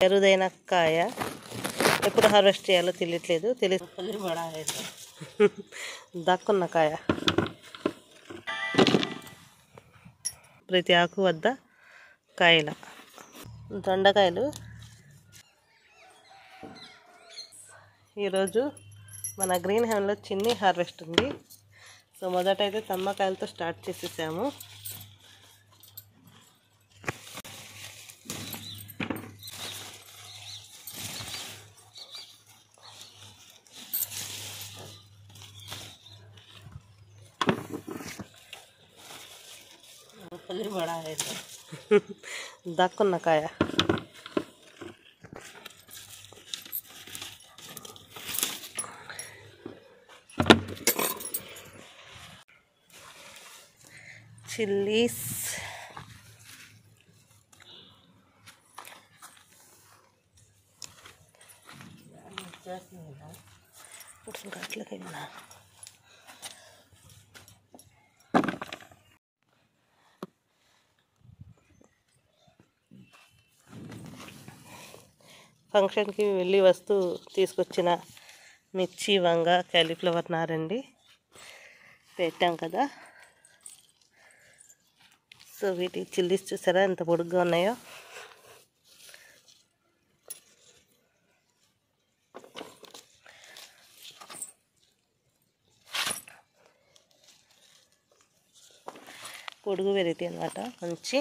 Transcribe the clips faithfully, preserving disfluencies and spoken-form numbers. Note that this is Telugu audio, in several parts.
ఎరుదైన కాయ ఎప్పుడు హార్వెస్ట్ చేయాలో తెలియట్లేదు తెలి దక్కున్న కాయ ప్రతి ఆకు వద్ద కాయల దొండకాయలు ఈరోజు మన గ్రీన్ హెవెన్లో చిన్ని హార్వెస్ట్ ఉంది. సో మొదట అయితే తమ్మకాయలతో స్టార్ట్ చేసేసాము. దక్కున్న కాయ చిల్లీస్ అట్లకైనా ఫంక్షన్కి వెళ్ళి వస్తూ తీసుకొచ్చిన మిర్చి వంగ క్యాలీఫ్లవర్ నారండి పెట్టాం కదా. సో వీటి చిల్లీస్ చూసారా ఎంత పొడుగ్గా ఉన్నాయో. పొడుగు వెరైటీ అన్నమాట మంచి.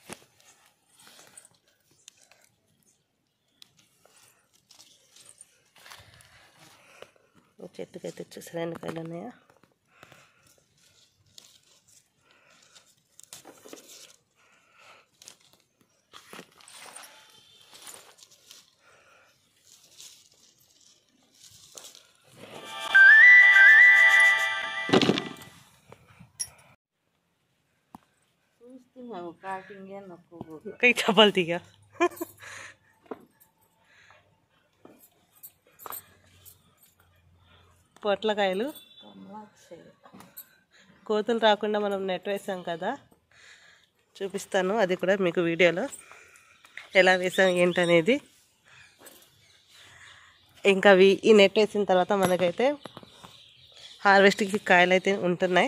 చెట్టుకైతే చూసారా ఎన్ని కాయలు ఉన్నాయా. कई चपलती क्या పొట్లకాయలు కోతులు రాకుండా మనం నెట్ వేసాం కదా, చూపిస్తాను అది కూడా మీకు వీడియోలో ఎలా వేసాం ఏంటనేది. ఇంకా ఈ నెట్ వేసిన తర్వాత మనకైతే హార్వెస్ట్కి కాయలు అయితే ఉంటున్నాయి.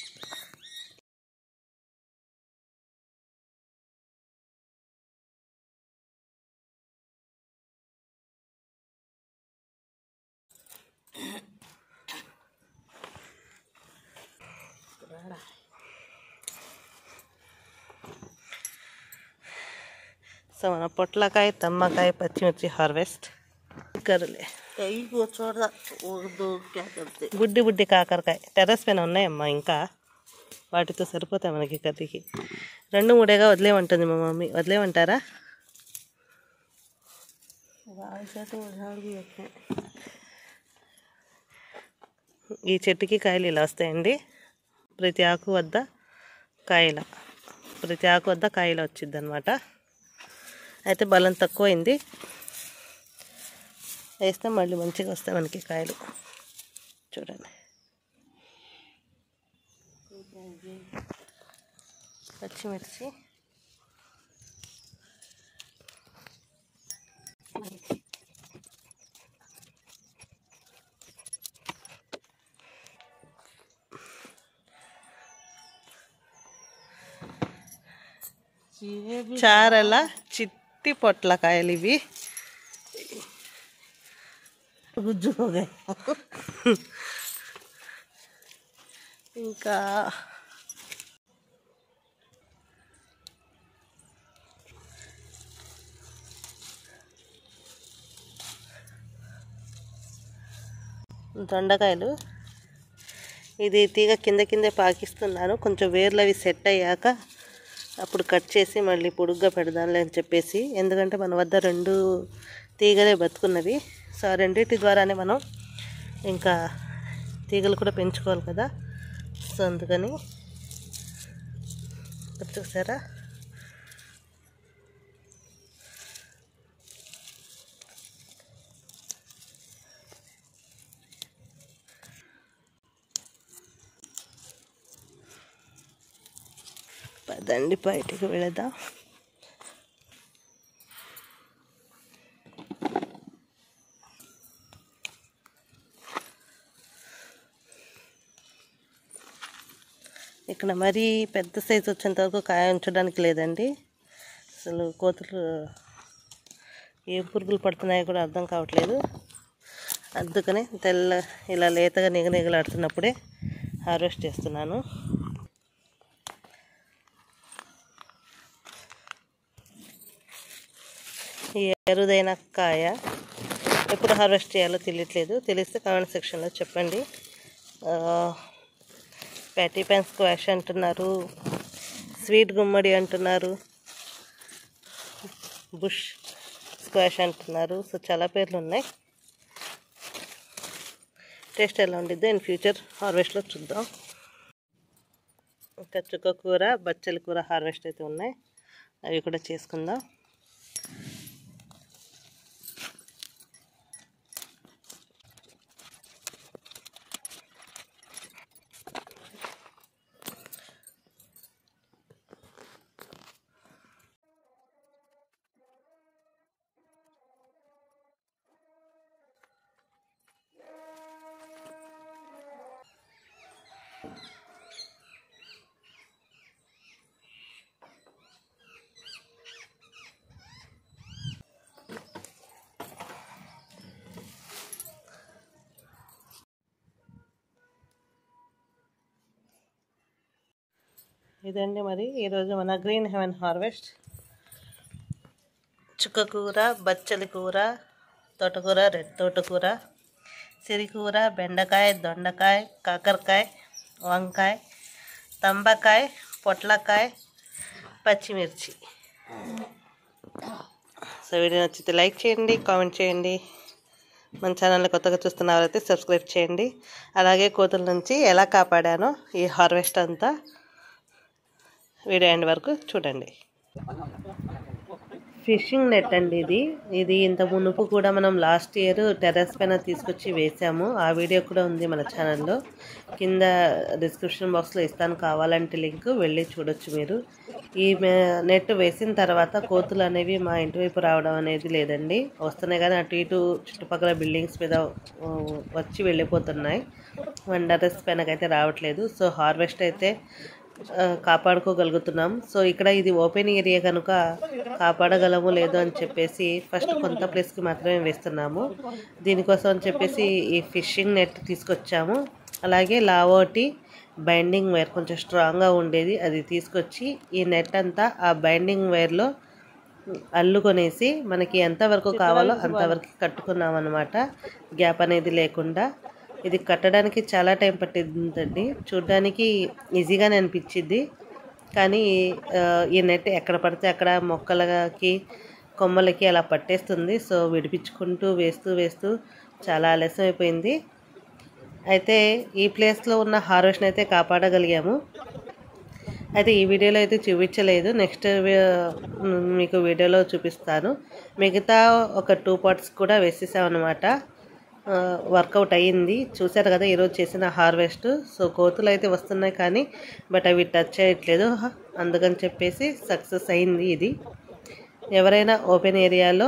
సో మన పొట్లకాయ తమ్మకాయ పచ్చిమిర్చి హార్వెస్ట్ కరులే. బుడ్డి బుడ్డి కాకరకాయ టెర్రస్ పైన ఉన్నాయమ్మా, ఇంకా వాటితో సరిపోతాయి మనకి కర్రీకి. రెండు మూడేగా వదిలేమంటుంది మా మమ్మీ, వదిలేమంటారా? ఈ చెట్టుకి కాయలు ఇలా వస్తాయండి. ప్రతి ఆకు వద్ద కాయల ప్రతి ఆకు వద్ద కాయలు వచ్చింది అనమాట. అయితే బలం తక్కువైంది, వేస్తే మళ్ళీ మంచిగా వస్తాయి మనకి కాయలు. చూడండి పచ్చిమిర్చి చారల చిట్టి పొట్లకాయలు ఇవి. ఇంకా దొండకాయలు, ఇది తీగ కింద కిందే పాకిస్తున్నాను. కొంచెం వేర్లు అవి సెట్ అయ్యాక అప్పుడు కట్ చేసి మళ్ళీ పొడుగ్గా పెడదాంలే అని చెప్పేసి, ఎందుకంటే మన వద్ద రెండు తీగలే బతుకున్నవి. సో ఆ రెండింటి ద్వారానే మనం ఇంకా తీగలు కూడా పెంచుకోవాలి కదా. సో అందుకని చూసారా పదండి బయటికి వెళదాం. ఇక్కడ మరీ పెద్ద సైజు వచ్చేంత వరకు కాయ ఉంచడానికి లేదండి. అసలు కోతులు ఏ పురుగులు పడుతున్నాయో కూడా అర్థం కావట్లేదు. అందుకనే తెల్ల ఇలా లేతగా నిగనిగలాడుతున్నప్పుడే హార్వెస్ట్ చేస్తున్నాను. ఈ ఎరుదైన కాయ ఎప్పుడు హార్వెస్ట్ చేయాలో తెలియట్లేదు. తెలిస్తే కామెంట్ సెక్షన్లో చెప్పండి. ప్యాటీ ప్యాన్ స్క్వాష్ అంటున్నారు, స్వీట్ గుమ్మడి అంటున్నారు, బుష్ స్క్వాష్ అంటున్నారు. సో చాలా పేర్లు ఉన్నాయి. టేస్ట్ ఎలా ఉండిద్దో ఇన్ ఫ్యూచర్ హార్వెస్ట్లో చూద్దాం. ఇంకా చుక్క కూర, బచ్చల కూర హార్వెస్ట్ అయితే ఉన్నాయి, అవి కూడా చేసుకుందాం. ఇదండి మరి ఈరోజు మన గ్రీన్ హెవెన్ హార్వెస్ట్. చుక్కకూర, బచ్చలి కూర, తోటకూర, రెడ్ తోటకూర, సిరికూర, బెండకాయ, దొండకాయ, కాకరకాయ, వంకాయ, తంబకాయ, పొట్లకాయ, పచ్చిమిర్చి. సో వీడియో నచ్చితే లైక్ చేయండి, కామెంట్ చేయండి. మన ఛానల్ని కొత్తగా చూస్తున్నవారైతే సబ్స్క్రైబ్ చేయండి. అలాగే కోతుల నుంచి ఎలా కాపాడానో ఈ హార్వెస్ట్ అంతా వీడియో ఎండ్ వరకు చూడండి. ఫిషింగ్ నెట్ అండి ఇది. ఇది ఇంత మునుపు కూడా మనం లాస్ట్ ఇయర్ టెర్రస్ పైన తీసుకొచ్చి వేసాము. ఆ వీడియో కూడా ఉంది మన ఛానల్లో. కింద డిస్క్రిప్షన్ బాక్స్లో ఇస్తాను, కావాలంటే లింక్ వెళ్ళి చూడొచ్చు మీరు. ఈ నెట్ వేసిన తర్వాత కోతులు అనేవి మా ఇంటి వైపు రావడం అనేది లేదండి. వస్తున్నాయి కానీ అటు ఇటు చుట్టుపక్కల బిల్డింగ్స్ మీద వచ్చి వెళ్ళిపోతున్నాయి. మన టెర్రస్ పైనకైతే రావట్లేదు. సో హార్వెస్ట్ అయితే కాపాడుకోగలుగుతున్నాం. సో ఇక్కడ ఇది ఓపెన్ ఏరియా కనుక కాపాడగలము లేదు అని చెప్పేసి ఫస్ట్ కొంత ప్లేస్కి మాత్రమే వేస్తున్నాము. దీనికోసం అని చెప్పేసి ఈ ఫిషింగ్ నెట్ తీసుకొచ్చాము. అలాగే లావోటి బైండింగ్ వైర్ కొంచెం స్ట్రాంగ్గా ఉండేది, అది తీసుకొచ్చి ఈ నెట్ అంతా ఆ బైండింగ్ వైర్లో అల్లుకొనేసి మనకి ఎంతవరకు కావాలో అంతవరకు కట్టుకున్నాం అన్నమాట, గ్యాప్ అనేది లేకుండా. ఇది కట్టడానికి చాలా టైం పట్టిందండి. చూడడానికి ఈజీగానే అనిపించింది కానీ ఈ నెట్ ఎక్కడ పడితే అక్కడ మొక్కలకి, కొమ్మలకి అలా పట్టేస్తుంది. సో విడిపించుకుంటూ వేస్తూ వేస్తూ చాలా ఆలస్యం అయిపోయింది. అయితే ఈ ప్లేస్లో ఉన్న హార్వెస్ట్ అయితే కాపాడగలిగాము. అయితే ఈ వీడియోలో అయితే చూపించలేదు, నెక్స్ట్ మీకు వీడియోలో చూపిస్తాను. మిగతా ఒక టూ పార్ట్స్ కూడా వేసేసామన్నమాట. వర్కౌట్ అయ్యింది. చూసారు కదా ఈరోజు చేసిన హార్వెస్ట్. సో కోతులు అయితే వస్తున్నాయి కానీ బట్ అవి టచ్ చేయట్లేదు, అందుకని చెప్పేసి సక్సెస్ అయింది ఇది. ఎవరైనా ఓపెన్ ఏరియాలో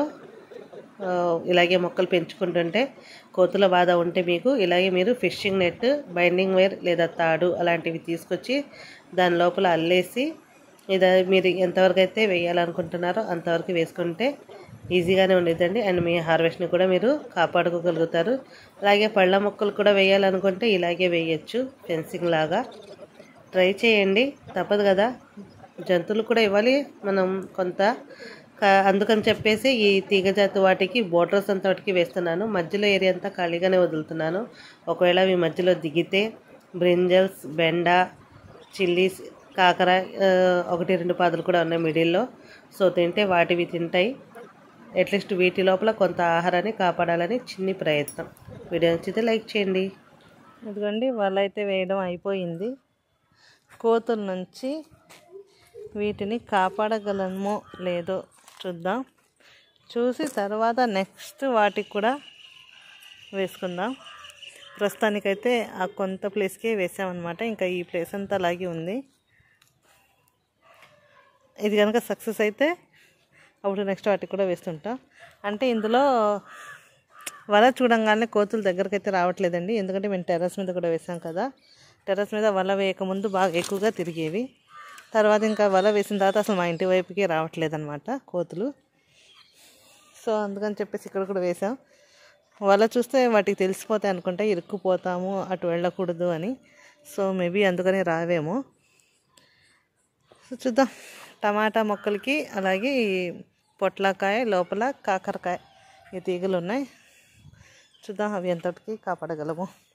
ఇలాగే మొక్కలు పెంచుకుంటుంటే కోతుల బాధ ఉంటే మీకు ఇలాగే మీరు ఫిషింగ్ నెట్, బైండింగ్ వైర్ లేదా తాడు అలాంటివి తీసుకొచ్చి దాని లోపల అల్లేసి ఇది మీరు ఎంతవరకు అయితే వేయాలనుకుంటున్నారో అంతవరకు వేసుకుంటే ఈజీగానే ఉండేదండి. అండ్ మీ హార్వెస్ట్ని కూడా మీరు కాపాడుకోగలుగుతారు. అలాగే పళ్ళ మొక్కలు కూడా వేయాలనుకుంటే ఇలాగే వేయచ్చు, ఫెన్సింగ్ లాగా. ట్రై చేయండి, తప్పదు కదా, జంతువులు కూడా ఇవ్వాలి మనం కొంత. అందుకని చెప్పేసి ఈ తీగజాతి వాటికి బోర్డర్స్ అంతా వాటికి వేస్తున్నాను. మధ్యలో ఏరియా అంతా ఖాళీగానే వదులుతున్నాను. ఒకవేళ మీ మధ్యలో దిగితే బ్రింజల్స్, బెండ, చిల్లీస్, కాకర ఒకటి రెండు పాదులు కూడా ఉన్నాయి మిడిల్లో. సో తింటే వాటివి తింటాయి. అట్లీస్ట్ వీటి లోపల కొంత ఆహారాన్ని కాపాడాలని చిన్ని ప్రయత్నం. వీడియో నచ్చితే లైక్ చేయండి. ఇదిగోండి వల అయితే వేయడం అయిపోయింది. కోతుల నుంచి వీటిని కాపాడగలమో లేదో చూద్దాం. చూసి తర్వాత నెక్స్ట్ వాటికి కూడా వేసుకుందాం. ప్రస్తుతానికైతే ఆ కొంత ప్లేస్కే వేసామన్నమాట. ఇంకా ఈ ప్లేస్ అంతా అలాగే ఉంది. ఇది కనుక సక్సెస్ అయితే అప్పుడు నెక్స్ట్ వాటికి కూడా వేస్తుంటాం. అంటే ఇందులో వల చూడంగానే కోతులు దగ్గరికి అయితే రావట్లేదండి, ఎందుకంటే మేము టెర్రస్ మీద కూడా వేసాం కదా. టెర్రస్ మీద వల వేయకముందు బాగా ఎక్కువగా తిరిగేవి. తర్వాత ఇంకా వల వేసిన తర్వాత అసలు మా ఇంటి వైపుకి రావట్లేదు అనమాట కోతులు. సో అందుకని చెప్పేసి ఇక్కడ కూడా వేసాం. వల చూస్తే వాటికి తెలిసిపోతాయి అనుకుంటే ఇరుక్కుపోతాము, అటు వెళ్ళకూడదు అని. సో మేబీ అందుకని రావేమో. సో చూద్దాం. టమాటా మొక్కలకి అలాగే ఈ పొట్లకాయ లోపల కాకరకాయ ఈ తీగలు ఉన్నాయి. చూద్దాం అవి ఎంతటికి కాపాడగలము.